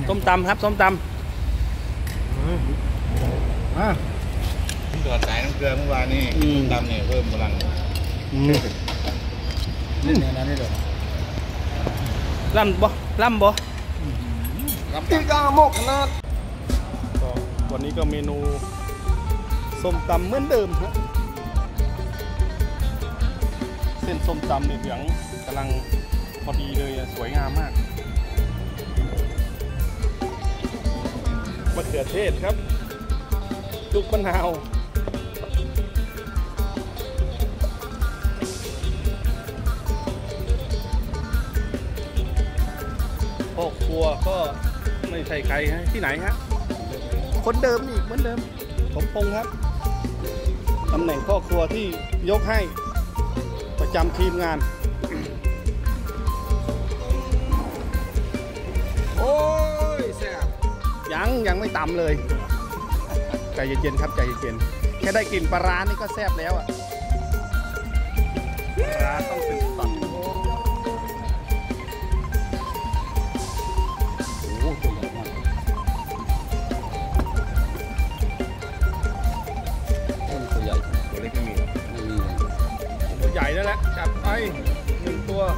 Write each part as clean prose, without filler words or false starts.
ส้มตำครับส้มตำตรวจสายน้ำเกลือเมื่อวานนี้ส้มตำเนี่ยเพิ่มพลังนี่เนี่ยนะนี่เดี๋ยวล่ำบ่ตีกาหมกนะก็วันนี้ก็เมนูส้มตำเหมือนเดิมครับเส้นส้มตำเนี่ยเหลืองกำลังพอดีเลยสวยงามมากมะเขือเทศครับลูกมะนาวพ่อครัวก็ไม่ใช่ใครฮะที่ไหนฮะคนเดิมอีกเหมือนเดิมผมพงครับตำแหน่งพ่อครัวที่ยกให้ประจำทีมงานโอ้ยแซ่บยังไม่ตำเลยใจเย็นๆครับใจเย็นๆแค่ได้กลิ่นปลาร้านี่ก็แซ่บแล้วอ่ะปลาร้าต้องเป็นตัดโอ้ตัวใหญ่มากตัวใหญ่ตัวเล็กไม่มีไม่มีตัวใหญ่แล้วแหละจับไป1 ตัว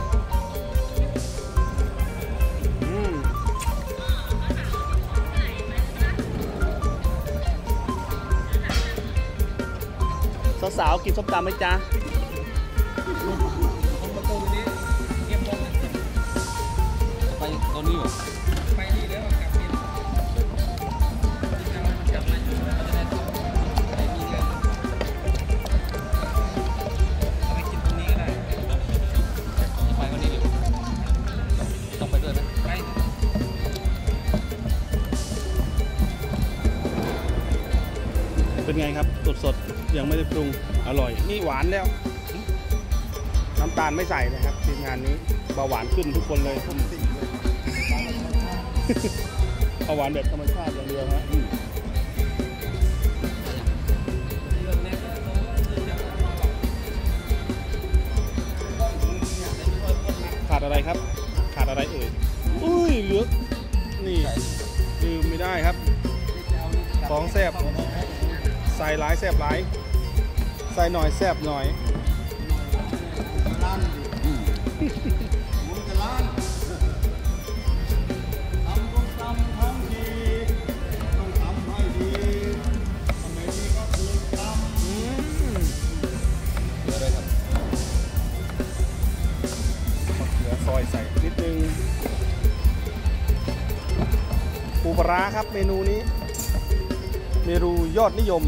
สาวๆกินส้มตำไหมจ๊ะไปตัวนี้เหรอไปนี่แล้วกลับนี่กลับมาไปนี่เลยเอาไปกินตรงนี้ก็ได้ไปวันนี้ดิต้องไปด้วยไหมไปเป็นไงครับสดๆยังไม่ได้ปรุงอร่อยนี่หวานแล้วน้ำตาลไม่ใส่นะครับทีมงานนี้เบาหวานขึ้นทุกคนเลยเบาหวานแบบธรรมชาติอย่างเดียวฮะขาดอะไรครับขาดอะไรเอ่ยอุ้ยเหลือนี่ลืมไม่ได้ครับของแซ่บใส่หลายแซ่บหลายใส่หน่อยแซ่บหน่อยซอยใส่นิดนึงปูปลาร้าครับเมนูนี้เมนูยอดนิยม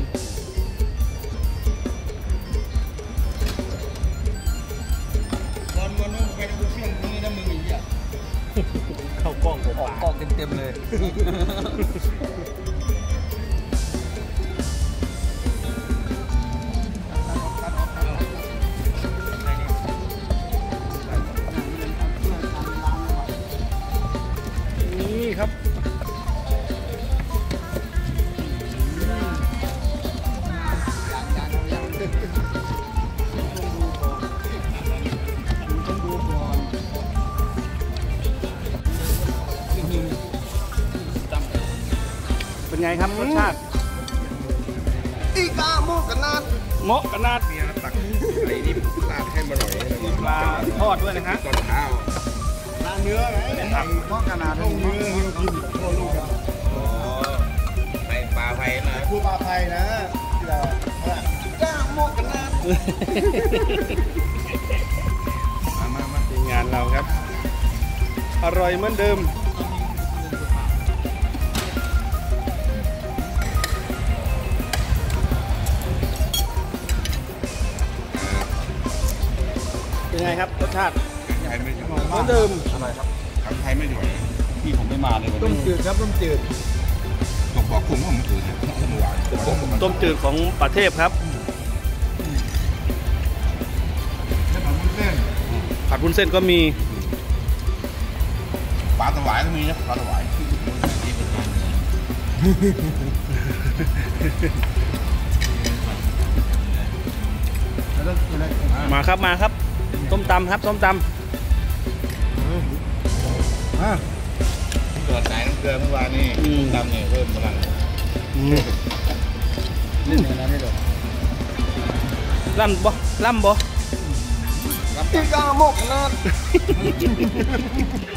วันนู้นไปดูเฟี้ยงนี่นะมึงอีกอ่ะเข้ากล้องผมออกกล้องเต็มเลยนี่ครับเป็นไงครับรสชาติตีกาโมกนาดเหมาะขนาดเนี่ยตักไอ้นี่ราดให้มันหน่อยปลาทอดด้วยนะฮะตอนเช้าปลาเนื้อไงเหมาะขนาดต้องเนื้อเรากินโลลูกไปปลาไผ่นะพูดปลาไผ่นะที่เรากาโมกนาดมาทีมงานเราครับอร่อยเหมือนเดิมเป็นไงครับรสชาติใหญ่ไม่ถึงเหมือนเดิมอะไรครับทำไทยไม่ถึงที่ผมไม่มาเลยต้มจืดครับต้มจืดบอกผมว่ามันจืดเมื่อวานต้มจืดของประเทศครับผัดวุ้นเส้นก็มีปลาถวายก็มีนะปลาถวายมาครับส้มตำครับส้มตำตรวจสายน้ำเกลือเมื่อวานนี่ดำเนี่ยเพิ่มพลังนี่เนี่ยนะนี่หรอล่ำบ่ล่ำบ่รับที่กาโมกนะ